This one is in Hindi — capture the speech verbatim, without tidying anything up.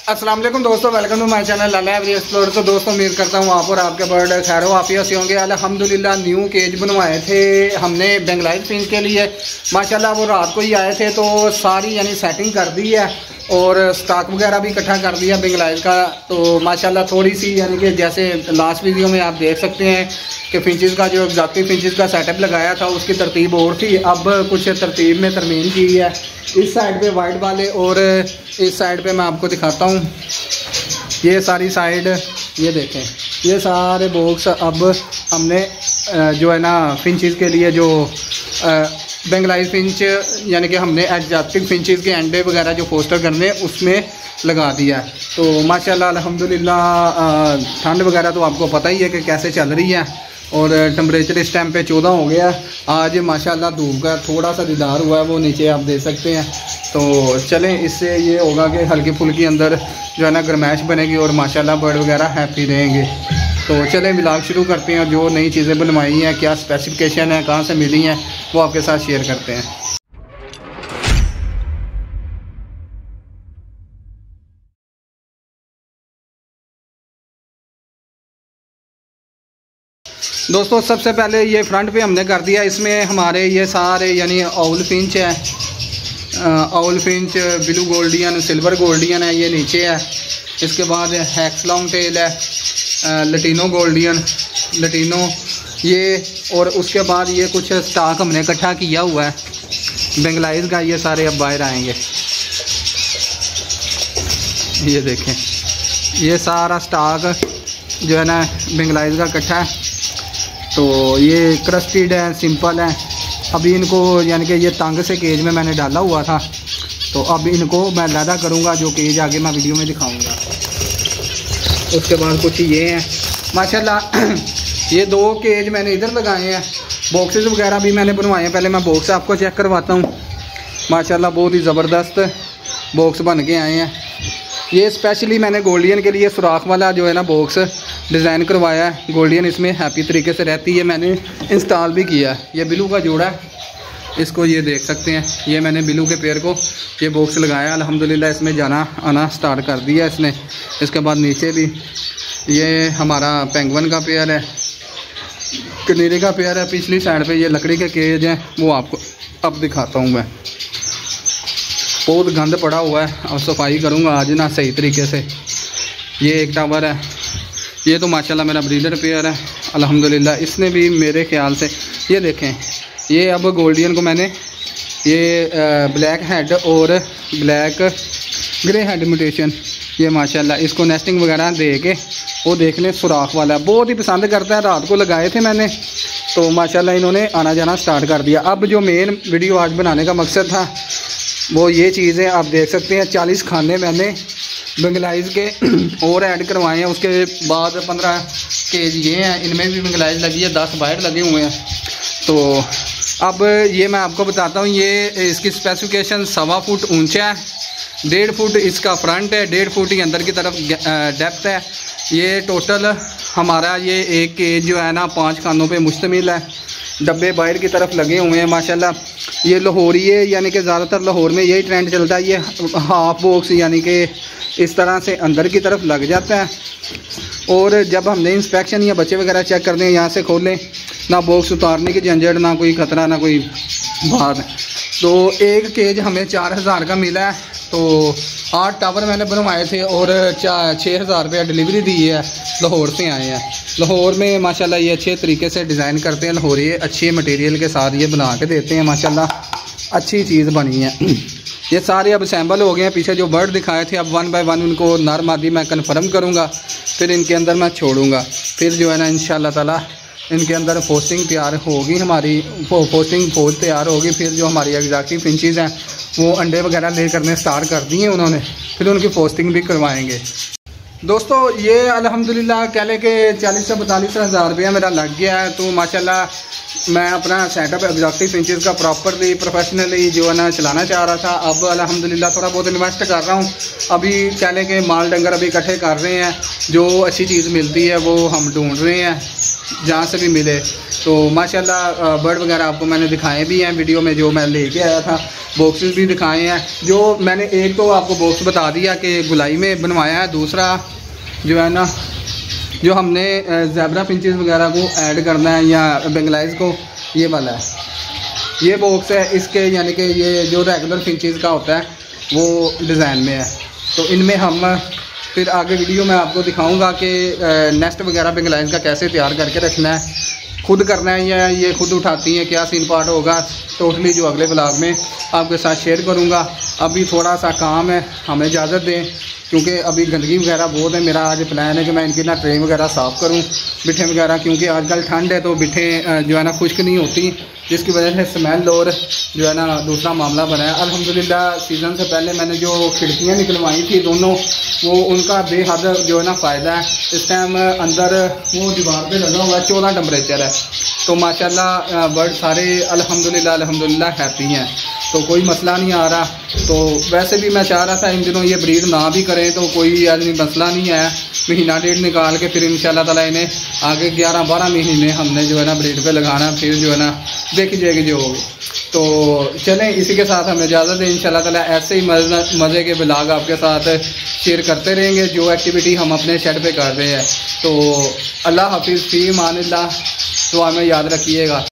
अस्सलाम वालेकुम दोस्तों, welcome to my channel Lala aviary explore. तो दोस्तों उम्मीद करता हूँ आप और आपके बर्ड खैर वाफिया से होंगे। अल्हम्दुलिल्लाह न्यू केज बनवाए थे हमने बेंगलाइज फिंच के लिए। माशाल्लाह वो रात को ही आए थे तो सारी यानी सेटिंग कर दी है और स्टॉक वगैरह भी इकट्ठा कर दिया बेंगलाइज का। तो माशाल्लाह थोड़ी सी यानी कि जैसे लास्ट वीडियो में आप देख सकते हैं कि फिंचेस का जो एग्जॉटिक फिंचेस का सेटअप लगाया था उसकी तरतीब और थी, अब कुछ तरतीब में तरमीम की है। इस साइड पे वाइट वाले और इस साइड पे मैं आपको दिखाता हूँ। ये सारी साइड ये देखें, ये सारे बॉक्स अब हमने जो है ना फिंचेस के लिए जो बेंगलाइज फिंच यानी कि हमने एग्जॉटिक फिंचेस के अंडे वगैरह जो पोस्टर करने उसमें लगा दिया है। तो माशाल्लाह अल्हम्दुलिल्लाह ठंड वगैरह तो आपको पता ही है कि कैसे चल रही है और टेम्परेचर इस टाइम पे चौदह हो गया। आज माशाल्लाह धूप का थोड़ा सा दीदार हुआ है, वो नीचे आप देख सकते हैं। तो चलें, इससे ये होगा कि हल्की फुल्की अंदर जो है ना गर्माइश बनेगी और माशाल्लाह बर्ड वगैरह हैप्पी रहेंगे। तो चलें व्लॉग शुरू करते हैं। जो नई चीज़ें बनवाई हैं, क्या स्पेसिफिकेशन है, कहाँ से मिली हैं, वो आपके साथ शेयर करते हैं। दोस्तों सबसे पहले ये फ्रंट पे हमने कर दिया, इसमें हमारे ये सारे यानी आउल फिंच है, owl finch, blue gouldian, silver gouldian है, ये नीचे है। इसके बाद हैक्स लॉन्ग टेल है, लटीनो गोल्डियन, लटीनो ये, और उसके बाद ये कुछ स्टॉक हमने इकट्ठा किया हुआ है बेंगलाइज का। ये सारे अब बाहर आएंगे, ये देखें, ये सारा स्टॉक जो है ना बेंगलाइज का इकट्ठा है। तो ये क्रस्टेड है, सिंपल है। अभी इनको यानी कि ये तंग से केज में मैंने डाला हुआ था, तो अब इनको मैं लैदा करूँगा, जो केज आगे मैं वीडियो में दिखाऊँगा। उसके बाद कुछ ये हैं माशाल्लाह। ये दो केज मैंने इधर लगाए हैं, बॉक्सेस वगैरह भी मैंने बनवाए हैं। पहले मैं बॉक्स आपको चेक करवाता हूँ। माशाल्लाह बहुत ही ज़बरदस्त बॉक्स बन के आए हैं। ये स्पेशली मैंने गोल्डियन के लिए सुराख वाला जो है ना बॉक्स डिज़ाइन करवाया है। गोल्डियन इसमें हैप्पी तरीके से रहती है, मैंने इंस्टॉल भी किया है। ये ब्लू का जोड़ा है, इसको ये देख सकते हैं। ये मैंने ब्लू के पेड़ को ये बॉक्स लगाया, अल्हम्दुलिल्लाह इसमें जाना आना स्टार्ट कर दिया इसने। इसके बाद नीचे भी ये हमारा पेंगुइन का पेयर है, कनेरी का पेयर है। पिछली साइड पे ये लकड़ी के केज हैं, वो आपको अब दिखाता हूँ मैं। बहुत गंद पड़ा हुआ है, और सफाई करूँगा आज ना सही तरीके से। ये एक टावर है, ये तो माशाल्लाह मेरा ब्रीडर पेयर है अल्हम्दुलिल्लाह। इसने भी मेरे ख्याल से ये देखें, ये अब गोल्डियन को मैंने ये ब्लैक हेड और ब्लैक ग्रे हेड म्यूटेशन, ये माशाल्लाह इसको नेस्टिंग वगैरह दे के वो देख लें सुराख वाला है, बहुत ही पसंद करता है। रात को लगाए थे मैंने, तो माशाल्लाह इन्होंने आना जाना स्टार्ट कर दिया। अब जो मेन वीडियो आज बनाने का मकसद था वो ये चीज़ें आप देख सकते हैं। चालीस खाने मैंने बेंगलाइज के और ऐड करवाए हैं। उसके बाद पंद्रह केज ये हैं, इनमें भी बेंगलाइज लगी है, दस बाहर लगे हुए हैं। तो अब ये मैं आपको बताता हूँ। ये इसकी स्पेसिफिकेशन सवा फुट ऊंचा है, डेढ़ फुट इसका फ्रंट है, डेढ़ फुट ही अंदर की तरफ डेप्थ है। ये टोटल हमारा ये एक केज जो है ना पाँच खानों पे मुश्तमिल है। डब्बे बाहर की तरफ लगे हुए हैं माशाल्लाह। ये लाहौरी है, यानी कि ज़्यादातर लाहौर में यही ट्रेंड चलता है। ये हाफ बॉक्स यानी कि इस तरह से अंदर की तरफ लग जाता है, और जब हमने इंस्पेक्शन या बच्चे वगैरह चेक करने हैं यहाँ से खोलें, ना बॉक्स उतारने की झंझट, ना कोई ख़तरा, ना कोई बात। तो एक केज हमें चार हज़ार का मिला है। तो आठ टावर मैंने बनवाए थे और चार छः हज़ार रुपया डिलीवरी दी है, लाहौर से आए हैं। लाहौर में माशाल्लाह ये अच्छे तरीके से डिज़ाइन करते हैं लाहौरी, अच्छे मटेरियल के साथ ये बना के देते हैं। माशाल्लाह अच्छी चीज़ बनी है। ये सारे अब सैम्बल हो गए हैं। पीछे जो बर्ड दिखाए थे, अब वन बाय वन उनको नर मादी मैं कन्फर्म करूँगा, फिर इनके अंदर मैं छोड़ूँगा। फिर जो है ना इंशाल्लाह ताला इनके अंदर पोस्टिंग तैयार होगी, हमारी पोस्टिंग फौज तैयार होगी। फिर जो हमारी एग्जॉटिक फिंचेस हैं वो अंडे वगैरह ले करने स्टार्ट कर दिए उन्होंने, फिर उनकी पोस्टिंग भी करवाएंगे। दोस्तों ये अल्हम्दुलिल्लाह कह लें कि चालीस से बतालीस हज़ार रुपया मेरा लग गया है। तो माशाल्लाह मैं अपना सेटअप एग्जॉटिक फिंचेस का प्रॉपरली प्रोफेशनली जो है ना चलाना चाह रहा था। अब अल्हम्दुलिल्लाह थोड़ा बहुत इन्वेस्ट कर रहा हूँ। अभी कह लें कि माल डंगर अभी इकट्ठे कर रहे हैं, जो अच्छी चीज़ मिलती है वो हम ढूंढ रहे हैं। जहाँ से भी मिले। तो माशाल्लाह बर्ड वगैरह आपको मैंने दिखाए भी हैं वीडियो में, जो मैं लेके आया था बॉक्सेस भी दिखाए हैं। जो मैंने एक तो आपको बॉक्स बता दिया कि गुलाई में बनवाया है, दूसरा जो है ना जो हमने ज़ेब्रा फिंचेस वगैरह को ऐड करना है या बेंगलाइज को, ये वाला है, ये बॉक्स है इसके, यानी कि ये जो रेगुलर फिंचेस का होता है वो डिज़ाइन में है। तो इनमें हम फिर आगे वीडियो में आपको दिखाऊंगा कि नेस्ट वगैरह बेंगलाइज का कैसे तैयार करके रखना है, खुद करना है या ये खुद उठाती हैं, क्या सीन पार्ट होगा टोटली जो अगले ब्लॉग में आपके साथ शेयर करूंगा। अभी थोड़ा सा काम है, हमें इजाज़त दें क्योंकि अभी गंदगी वगैरह बहुत है। मेरा आज प्लान है कि मैं इनकी ना ट्रे वगैरह साफ़ करूं, बिठे वगैरह, क्योंकि आजकल ठंड है तो बिठे जो है ना खुश्क नहीं होती, जिसकी वजह से स्मेल और जो है ना दूसरा मामला बना है। अल्हम्दुलिल्लाह सीज़न से पहले मैंने जो खिड़कियाँ निकलवाई थी दोनों, वो उनका बेहद जो है ना फ़ायदा है। इस टाइम अंदर वो दीवार पे लगा हुआ है, चौदह टेम्परेचर है, तो माशाल्लाह बर्ड सारे अल्हम्दुलिल्लाह अल्हम्दुलिल्लाह हैप्पी हैं, तो कोई मसला नहीं आ रहा। तो वैसे भी मैं चाह रहा था इन दिनों ये ब्रीड ना भी करें तो कोई आदमी मसला नहीं है, महीना डेढ़ निकाल के फिर इंशाल्लाह ताला इन्हें आगे ग्यारह बारह महीने हमने जो है ना ब्रीड पे लगाना, फिर जो है ना देखी जाएगी जो होगी। तो चलें, इसी के साथ हमें इजाज़त है। इंशाल्लाह ताला ऐसे ही मज़े के ब्लॉग आपके साथ शेयर करते रहेंगे जो एक्टिविटी हम अपने शेड पे कर रहे हैं। तो अल्लाह हाफिज़, फ़ी अमानिल्लाह, तो हमें याद रखिएगा।